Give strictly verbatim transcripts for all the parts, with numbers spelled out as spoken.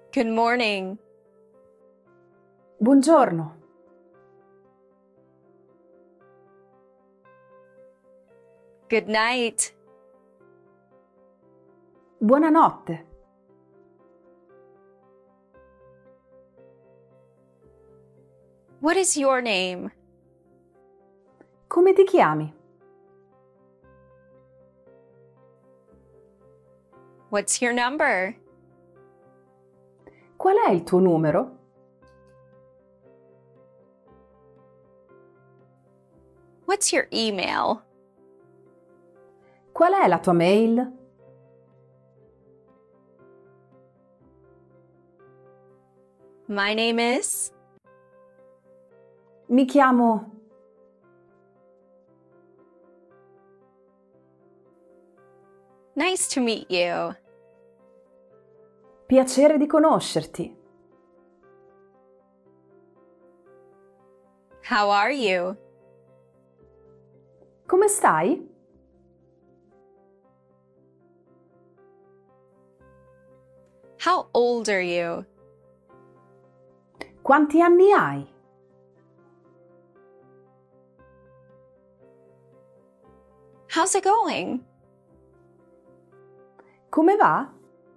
Good morning. Buongiorno. Good night. Buonanotte. What is your name? Come ti chiami? What's your number? Qual è il tuo numero? What's your email? Qual è la tua mail? My name is... Mi chiamo... Nice to meet you. Piacere di conoscerti. How are you? Come stai? How old are you? Quanti anni hai? How's it going? Come va?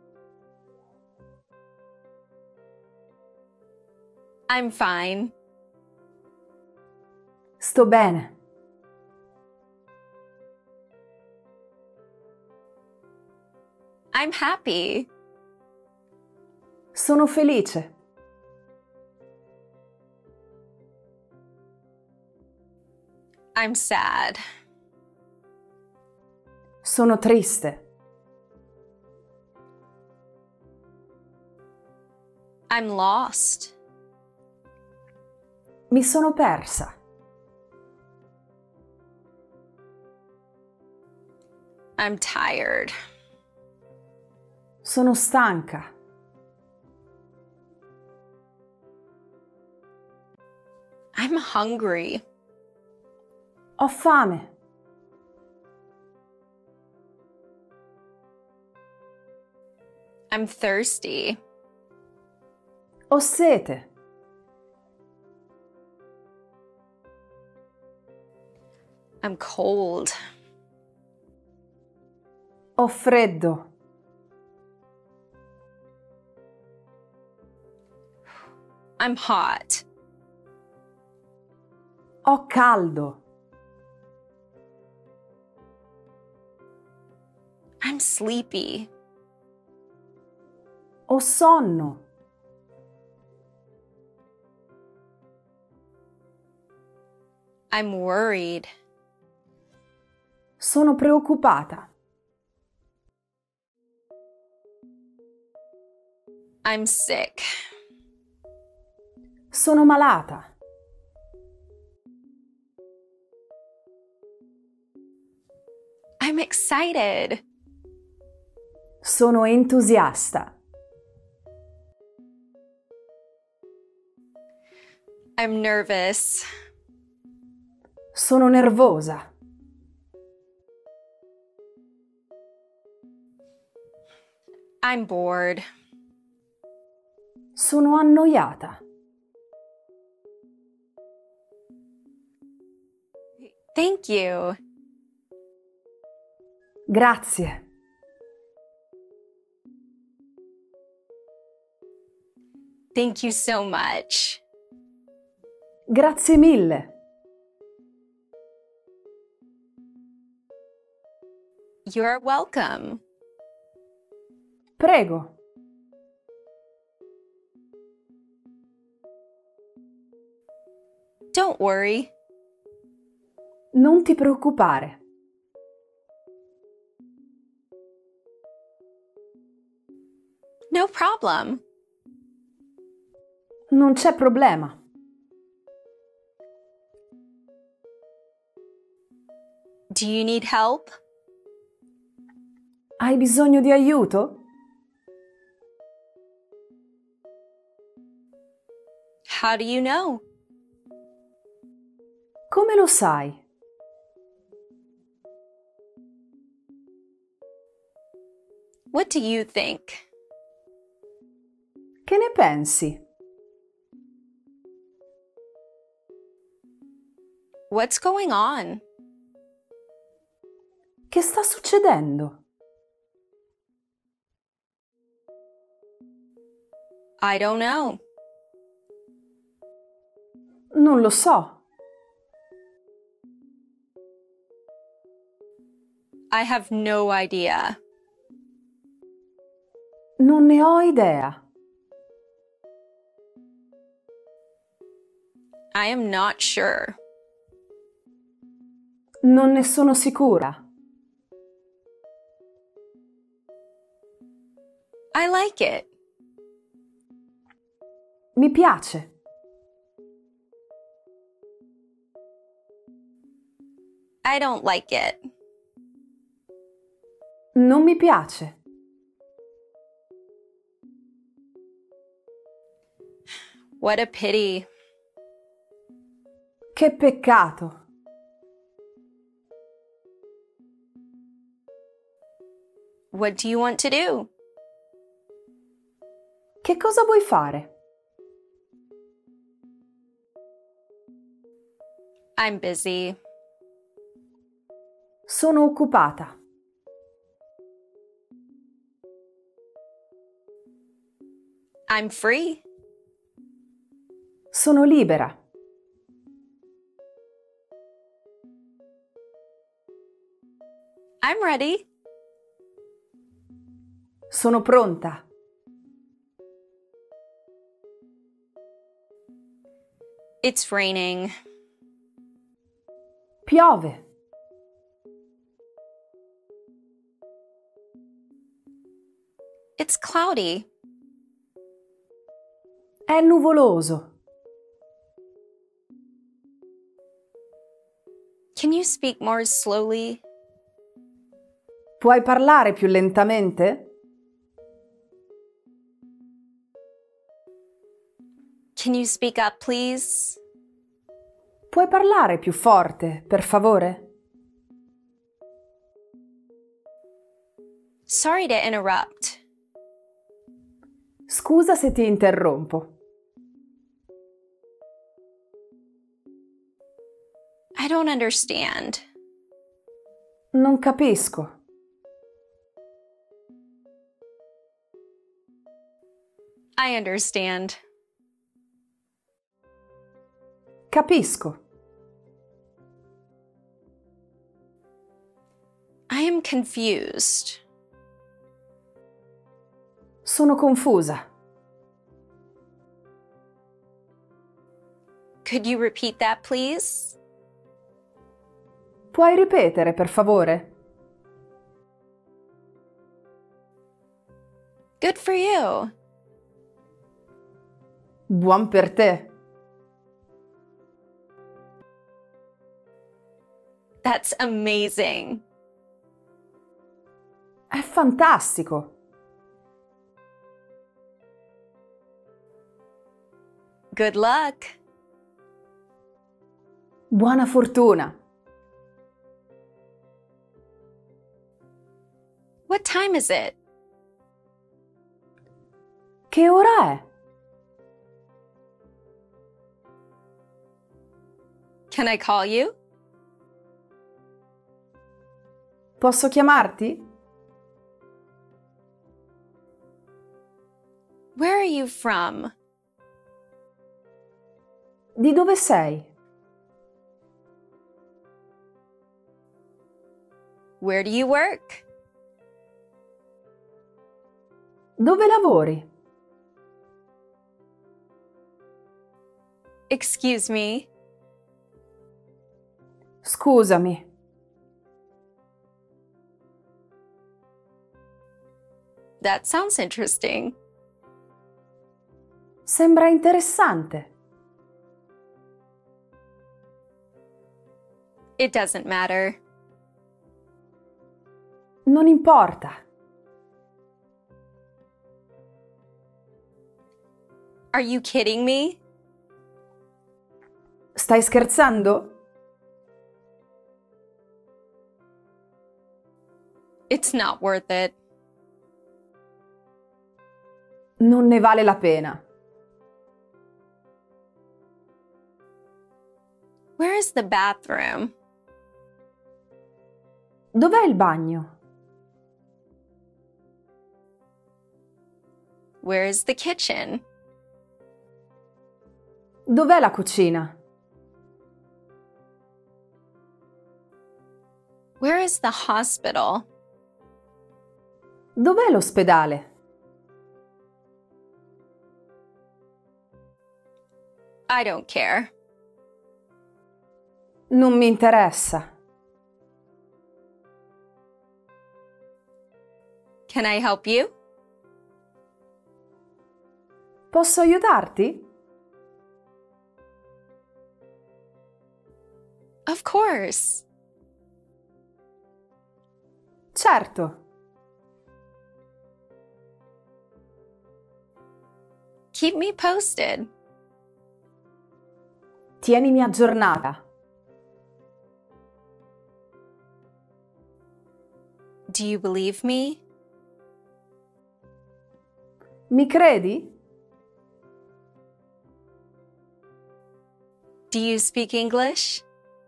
I'm fine. Sto bene. I'm happy. Sono felice. I'm sad. Sono triste. I'm lost. Mi sono persa. I'm tired. Sono stanca. I'm hungry. Ho fame. I'm thirsty. Ho sete. I'm cold. Ho freddo. I'm hot. Ho caldo. I'm sleepy. Ho sonno. I'm worried. Sono preoccupata. I'm sick. Sono malata. I'm excited. Sono entusiasta. I'm nervous. Sono nervosa. I'm bored. Sono annoiata. Thank you. Grazie. Thank you so much. Grazie mille. You're welcome. Prego. Don't worry. Non ti preoccupare. No problem. Non c'è problema. Do you need help? Hai bisogno di aiuto? How do you know? Come lo sai? What do you think? Che ne pensi? What's going on? Che sta succedendo? I don't know. Non lo so. I have no idea. Non ne ho idea. I am not sure. Non ne sono sicura. I like it. Mi piace. I don't like it. Non mi piace. What a pity. Che peccato. What do you want to do? Che cosa vuoi fare? I'm busy. Sono occupata. I'm free. Sono libera. I'm ready. Sono pronta. It's raining. Piove. It's cloudy. È nuvoloso. Can you speak more slowly? Puoi parlare più lentamente? Can you speak up, please? Puoi parlare più forte, per favore? Sorry to interrupt. Scusa se ti interrompo. I don't understand. Non capisco. I understand. Capisco. I am confused. Sono confusa. Could you repeat that, please? Puoi ripetere, per favore? Good for you. Buon per te. That's amazing. È fantastico. Good luck. Buona fortuna. What time is it? Che ora è? Can I call you? Posso chiamarti? Where are you from? Di dove sei? Where do you work? Dove lavori? Excuse me. Scusami. That sounds interesting. Sembra interessante. It doesn't matter. Non importa. Are you kidding me? Stai scherzando? It's not worth it. Non ne vale la pena. Where is the bathroom? Dov'è il bagno? Where is the kitchen? Dov'è la cucina? Where is the hospital? Dov'è l'ospedale? I don't care. Non mi interessa. Can I help you? Posso aiutarti? Of course. Certo. Keep me posted. Tienimi aggiornata. Do you believe me? Mi credi? Do you speak English?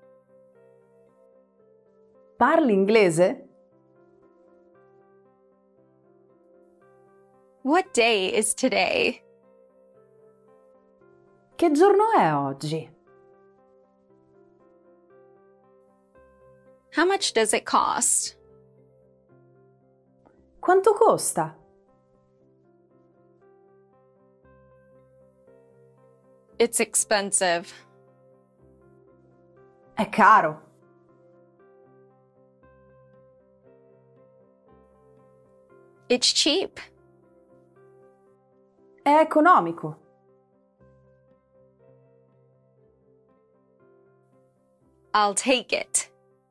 Parli inglese? What day is today? Che giorno è oggi? How much does it cost? Quanto costa? It's expensive. È caro. It's cheap. È economico. I'll take it.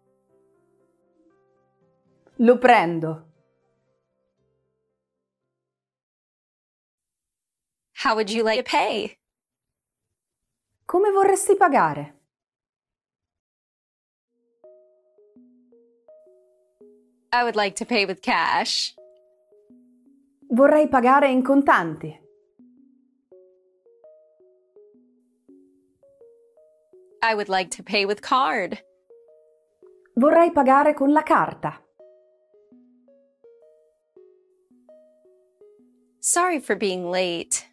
Lo prendo. How would you like to pay? Come vorresti pagare? I would like to pay with cash. Vorrei pagare in contanti. I would like to pay with card. Vorrei pagare con la carta. Sorry for being late.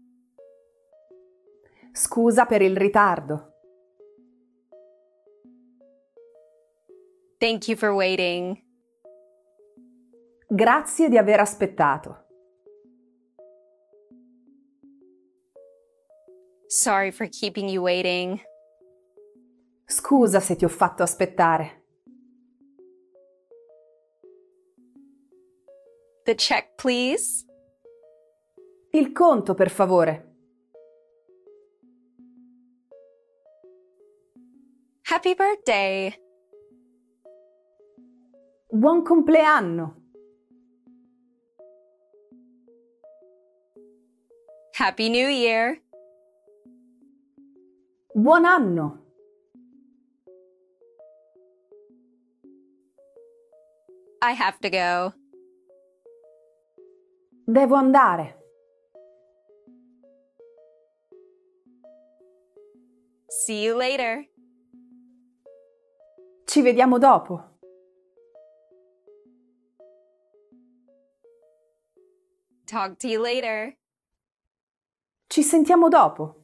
Scusa per il ritardo. Thank you for waiting. Grazie di aver aspettato. Sorry for keeping you waiting. Scusa se ti ho fatto aspettare. The check, please. Il conto, per favore. Happy birthday. Buon compleanno. Happy New Year. Buon anno. I have to go. Devo andare. See you later. Ci vediamo dopo. Talk to you later. Ci sentiamo dopo.